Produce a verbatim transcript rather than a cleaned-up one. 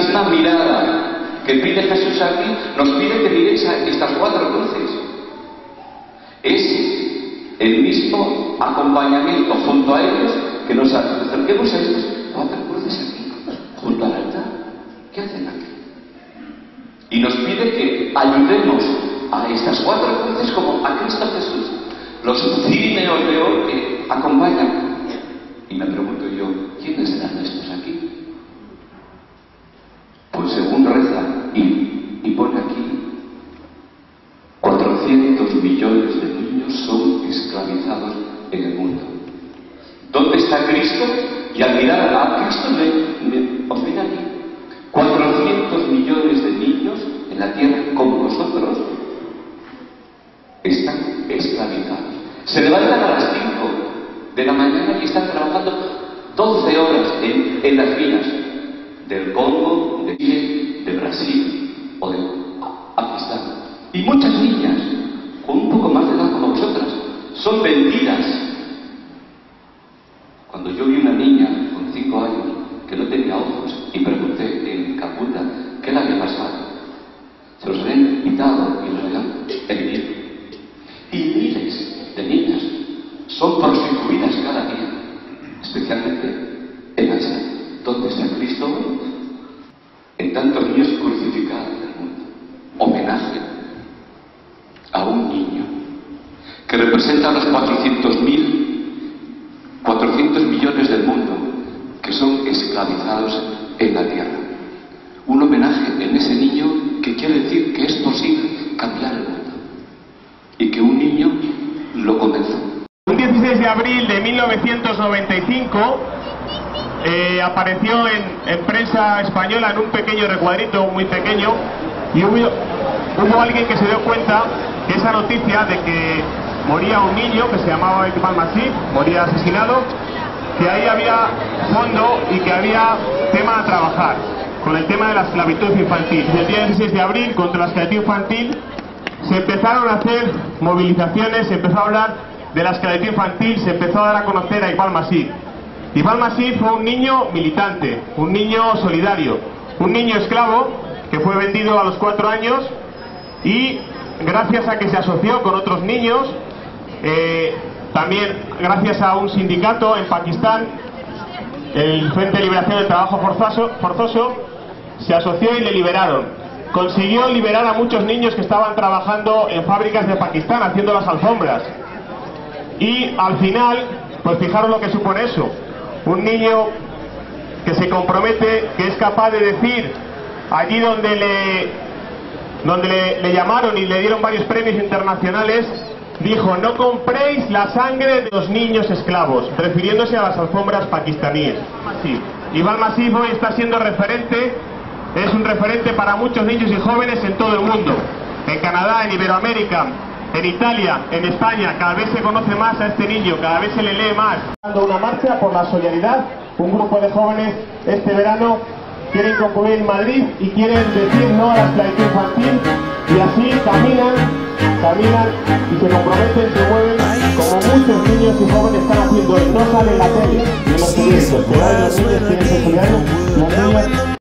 misma mirada que pide Jesús aquí, nos pide que miréis a estas cuatro cruces. Es el mismo acompañamiento junto a ellos que nos acerquemos a estas cuatro cruces aquí, junto al altar. ¿Qué hacen aquí? Y nos pide que ayudemos a estas cuatro cruces como a Cristo Jesús. Los cirineos de oro que acompañan. Y me pregunto yo, ¿quiénes serán estos aquí? Pues según reza y, y pone aquí, cuatrocientos millones de niños son esclavizados en el mundo. ¿Dónde está Cristo? Y al mirar a Cristo, me, me, os ven aquí, cuatrocientos millones de niños en la tierra como nosotros están esclavizados. Se levantan a las cinco de la mañana y están trabajando doce horas en, en las minas del Congo, de Chile, de Brasil o de Pakistán. Y muchas niñas, con un poco más de edad como vosotras, son vendidas. Cuando yo vi una niña con cinco años que no tenía ojos y pregunté en Calcuta qué le había pasado, se los habían quitado y los habían vendido. Y miles de niñas son prostituidas cada día, especialmente en Asia. ¿Dónde está Cristo? En tantos niños crucificados del mundo. Homenaje a un niño que representa a los cuatrocientos millones del mundo que son esclavizados en la tierra. Un homenaje en ese niño que quiere decir que es posible cambiar el mundo y que un niño lo comenzó. Un dieciséis de abril de mil novecientos noventa y cinco eh, apareció en, en prensa española en un pequeño recuadrito muy pequeño y hubo, hubo alguien que se dio cuenta que esa noticia de que moría un niño que se llamaba Iqbal Masih, moría asesinado, que ahí había fondo y que había tema a trabajar con el tema de la esclavitud infantil. El día dieciséis de abril contra la esclavitud infantil se empezaron a hacer movilizaciones, se empezó a hablar de la esclavitud infantil, se empezó a dar a conocer a Iqbal Masih. Iqbal Masih fue un niño militante, un niño solidario, un niño esclavo que fue vendido a los cuatro años y gracias a que se asoció con otros niños, eh, también gracias a un sindicato en Pakistán, el Frente de Liberación del Trabajo Forzoso, forzoso se asoció y le liberaron. Consiguió liberar a muchos niños que estaban trabajando en fábricas de Pakistán haciendo las alfombras. Y al final, pues fijaros lo que supone eso. Un niño que se compromete, que es capaz de decir allí donde le, donde le, le llamaron y le dieron varios premios internacionales, dijo: no compréis la sangre de los niños esclavos, refiriéndose a las alfombras pakistaníes. Iqbal Masih hoy está siendo referente, es un referente para muchos niños y jóvenes en todo el mundo, en Canadá, en Iberoamérica, en Italia, en España. Cada vez se conoce más a este niño, cada vez se le lee más. Una marcha por la solidaridad, un grupo de jóvenes este verano quieren concluir en Madrid y quieren decir no a la esclavitud infantil, y así caminan, caminan y se comprometen, se mueven como muchos niños y jóvenes están haciendo hoy. No sale en la tele, ni en los periódicos, pero hoy los niños quieren ser solidarios, los niños